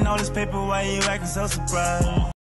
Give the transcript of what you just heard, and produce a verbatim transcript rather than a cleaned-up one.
all this paper, why you acting so surprised?